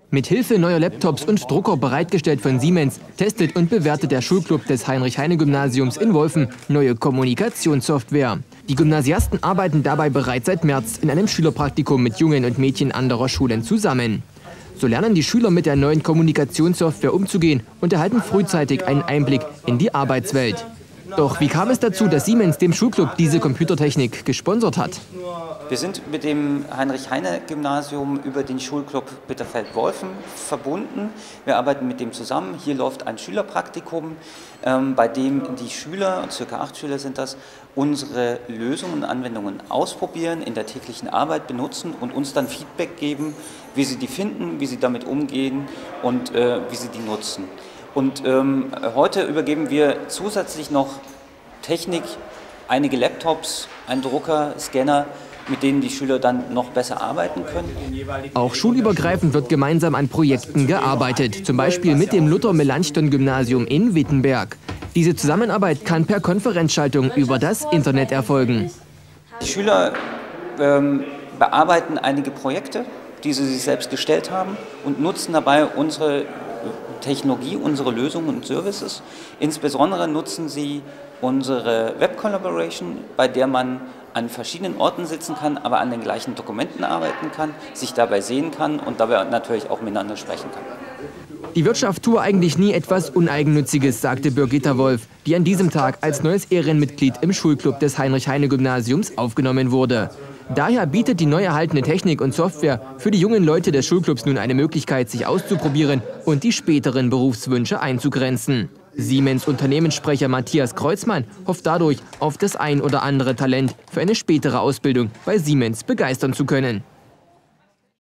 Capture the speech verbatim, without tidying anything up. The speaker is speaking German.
Mit Hilfe neuer Laptops und Drucker bereitgestellt von Siemens testet und bewertet der Schulclub des Heinrich-Heine-Gymnasiums in Wolfen neue Kommunikationssoftware. Die Gymnasiasten arbeiten dabei bereits seit März in einem Schülerpraktikum mit Jungen und Mädchen anderer Schulen zusammen. So lernen die Schüler mit der neuen Kommunikationssoftware umzugehen und erhalten frühzeitig einen Einblick in die Arbeitswelt. Doch wie kam es dazu, dass Siemens dem Schulclub diese Computertechnik gesponsert hat? Wir sind mit dem Heinrich-Heine-Gymnasium über den Schulclub Bitterfeld-Wolfen verbunden. Wir arbeiten mit dem zusammen. Hier läuft ein Schülerpraktikum, ähm, bei dem die Schüler, circa acht Schüler sind das, unsere Lösungen und Anwendungen ausprobieren, in der täglichen Arbeit benutzen und uns dann Feedback geben, wie sie die finden, wie sie damit umgehen und äh, wie sie die nutzen. Und ähm, heute übergeben wir zusätzlich noch Technik, einige Laptops, einen Drucker, Scanner, mit denen die Schüler dann noch besser arbeiten können. Auch schulübergreifend wird gemeinsam an Projekten gearbeitet, zum Beispiel mit dem Luther-Melanchthon-Gymnasium in Wittenberg. Diese Zusammenarbeit kann per Konferenzschaltung über das Internet erfolgen. Die Schüler ähm, bearbeiten einige Projekte, die sie sich selbst gestellt haben und nutzen dabei unsere Technologie, unsere Lösungen und Services. Insbesondere nutzen sie unsere Web Collaboration, bei der man an verschiedenen Orten sitzen kann, aber an den gleichen Dokumenten arbeiten kann, sich dabei sehen kann und dabei natürlich auch miteinander sprechen kann. Die Wirtschaft tue eigentlich nie etwas Uneigennütziges, sagte Birgitta Wolf, die an diesem Tag als neues Ehrenmitglied im Schulclub des Heinrich-Heine-Gymnasiums aufgenommen wurde. Daher bietet die neu erhaltene Technik und Software für die jungen Leute des Schulclubs nun eine Möglichkeit, sich auszuprobieren und die späteren Berufswünsche einzugrenzen. Siemens Unternehmenssprecher Matthias Kreuzmann hofft dadurch, auf das ein oder andere Talent für eine spätere Ausbildung bei Siemens begeistern zu können.